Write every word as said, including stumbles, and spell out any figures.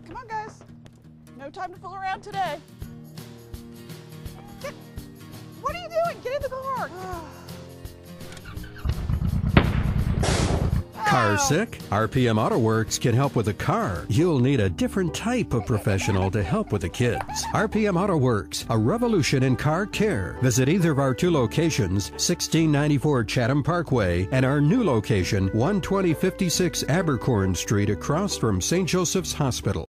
come on, guys. No time to fool around today. Get, what are you doing? Get in the car. Car sick? R P M Auto Works can help with a car. You'll need a different type of professional to help with the kids. R P M Auto Works, a revolution in car care. Visit either of our two locations, sixteen ninety-four Chatham Parkway, and our new location, one twenty fifty-six Abercorn Street, across from Saint Joseph's Hospital.